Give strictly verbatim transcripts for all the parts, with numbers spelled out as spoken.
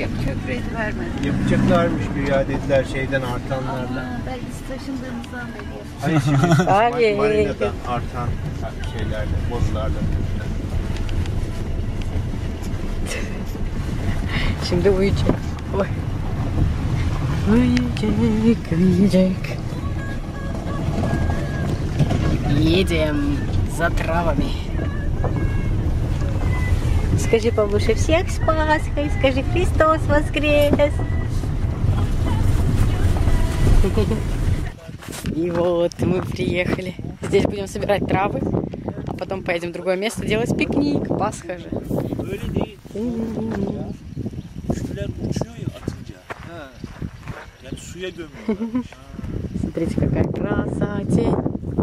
yapacak kredi vermedi. Yapacaklarmış güya dediler şeyden artanlardan. Aa, belki taşındığımızdan beri. Hayır şimdi Ay. marinadan artan şeylerle, bozularla. Şimdi uyuyacak. Oy. Uyuyacak, uyuyacak. Едем за травами. Скажи, Павлуша, всех с Пасхой. Скажи, Христос воскрес. И вот мы приехали. Здесь будем собирать травы, а потом поедем в другое место делать пикник. Пасха же. Смотрите, какая красотень.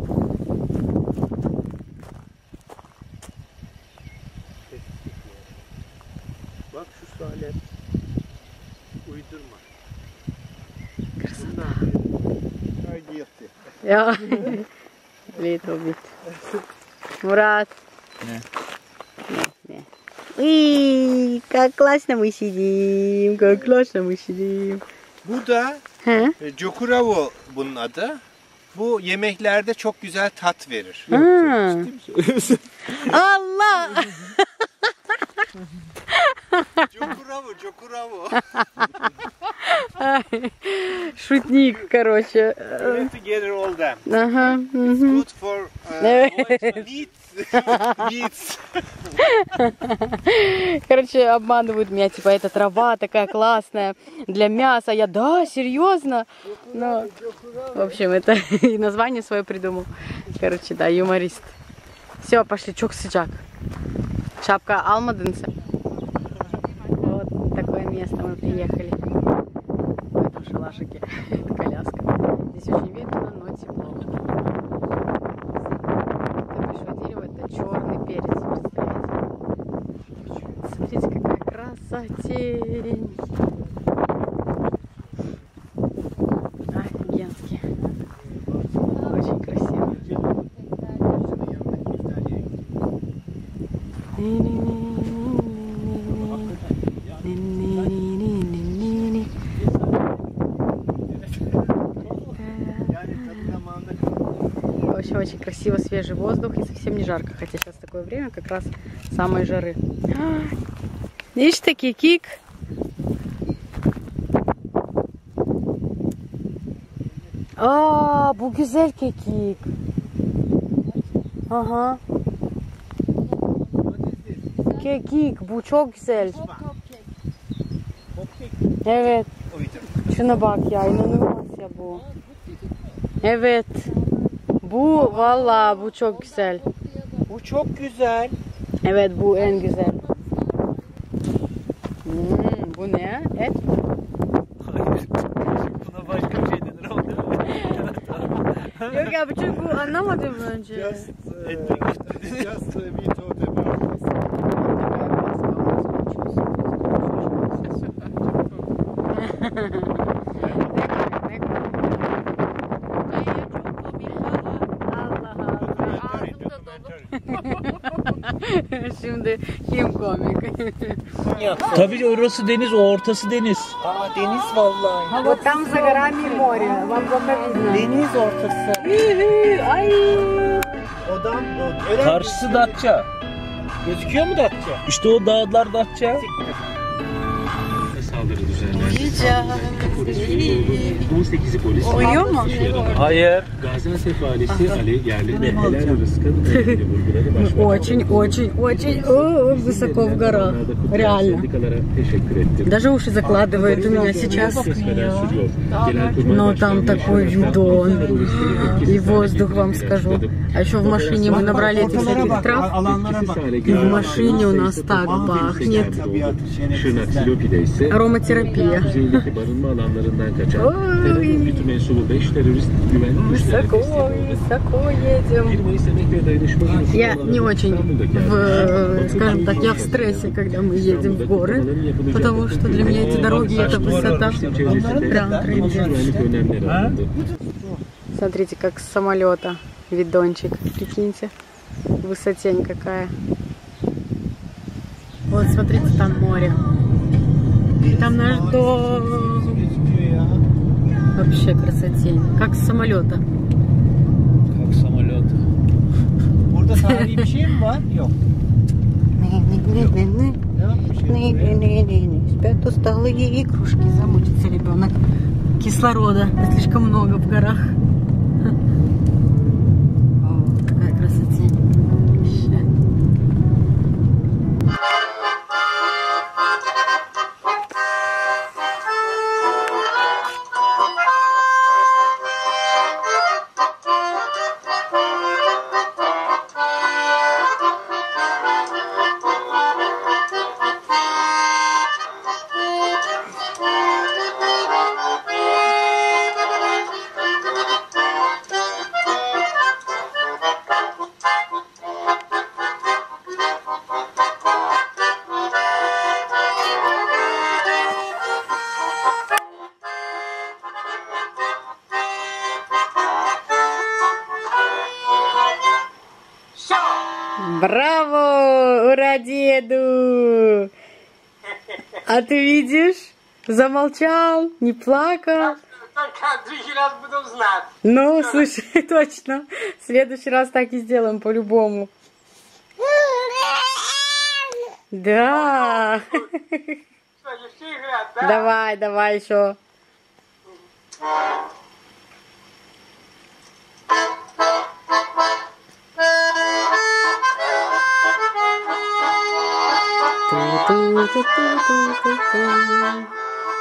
Bak şu Salep. Uydurma. Красота. Haydi yattı. Я. Little bit. Мурат. Не. Не. Ui, как классно мы сидим, как классно мы сидим. Bu da Ha? e, Jokuravo bunun adı. Bu yemeklerde çok güzel tat verir. Ha. Allah! Jokuravo, Jokuravo. Шутник, короче. You have to gather all them. Ага. It's мгм. good for uh, Evet. meat. Meats. Короче, обманывают меня, типа, эта трава такая классная для мяса. Я, да, серьезно? Но, в общем, это и название свое придумал. Короче, да, юморист. Все, пошли, чук-сычак. Шапка Алмаденса. Вот такое место мы приехали. В этом шалашике. Это коляска. Здесь очень ветрено, но тепло. Это большое дерево, это черный перец, представляете? Смотрите, какая красотень. Офигенски. Очень красиво. Очень красиво, свежий воздух и совсем не жарко, хотя сейчас такое время, как раз самой жары. Видишь, такие кик. Aa, bu güzel kekik. Aha. Kekik, bu çok güzel. Evet. Şuna bak ya, inanılmaz ya bu. Evet. Bu vallahi bu çok güzel. Bu çok güzel. Evet, bu en güzel. Hmm, bu ne? Et? Hayır. Buna başka bir şey denir ama değil mi? Yok ya, bu çok bu anlamadım önce. Just, uh, just uh, we thought about this. Şimdi kim komik? Tabii orası deniz, o ortası deniz. Aa deniz vallahi. Вот там за горами море. Вам плохо видно. Deniz ortası. Ay. Odan o. Karşısı Datça. Gözüküyor mu Datça? İşte o dağlar Datça. Saldırı düzenlendi. Güzel. on sekizi polis. Uyuyor mu? Hayır. Gaziantep valisi Ali Yerli ve Helal Rızkı'nın önemli vurguları başlattı. Очень, очень, очень о, высоко в горах. Реально. Sendikalara teşekkür ettim. Даже уши закладывает у меня сейчас. Но там такой видон. И воздух, вам скажу. А еще в машине мы набрали этих всяких трав. И в машине у нас так пахнет. Şırnak Silopi'de ise Ароматерапия. kuzeyindeki barınma alanlarından kaçan terör örgütü mensubu beş terörist güvenlik güçlerine Высоко, teslim oldu. высоко едем. bir Mayıs Emek ve Dayanışma Günü Я kutlamaları не очень, İstanbul'daki в, arkadaşlar, скажем так, я в стрессе, когда мы едем в горы, потому что для меня эти дороги, эта высота прям güvenlik önlemleri alındı. Смотрите, как с самолета видончик, прикиньте, высотень какая. Вот, смотрите, там море. Там наш дом. Вообще красотень. Как с самолета. Как самолет. Burada tarihi bir şey mi var? Yok. Спят усталые игрушки, замучится ребенок. Кислорода слишком много в горах. О, какая красотень. Вообще. Браво! Ура деду! А ты видишь? Замолчал, не плакал. Только другой раз буду знать. Ну, слушай, точно. В следующий раз так и сделаем по-любому. Да. Что, еще играть, да? Давай, давай еще. Ту-ту-ту-ту-ту-ту.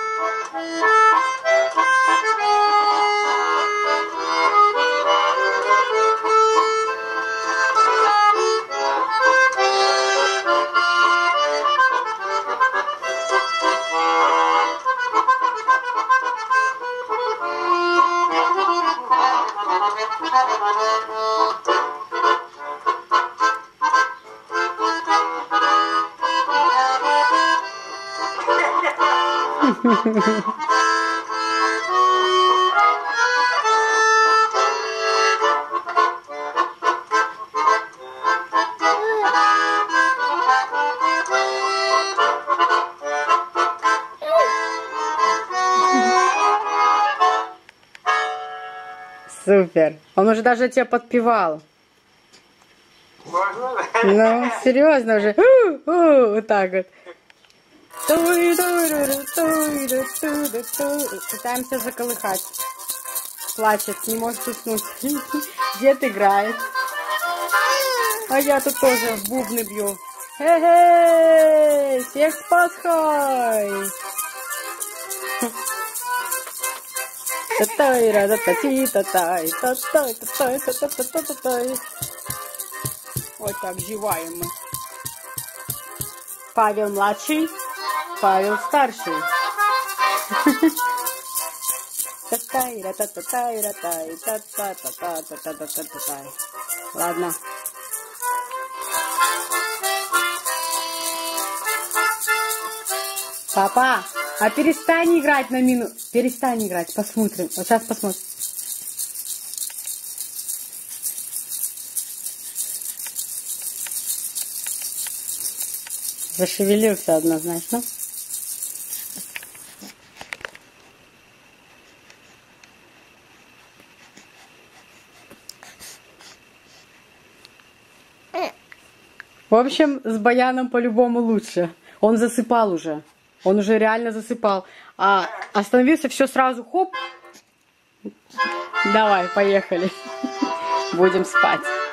Супер. Он уже даже тебя подпевал. Можно? Ну, серьезно уже. У-у, вот так вот. Пытаемся заколыхать. Плачет, не может уснуть. Дед играет. А я тут тоже в бубны бью. Хе-хей! Всех с Пасхой! Вот так зеваем мы. Павел младший, Павел старший. Ладно. Папа, а перестань играть на минуту. Перестань играть, посмотрим. Вот сейчас посмотрим. Зашевелился однозначно. В общем, с Баяном по-любому лучше. Он засыпал уже. Он уже реально засыпал. А остановился, все сразу, хоп. Давай, поехали. Будем спать.